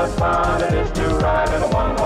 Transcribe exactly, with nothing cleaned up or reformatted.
what fun it is to ride in a one-horse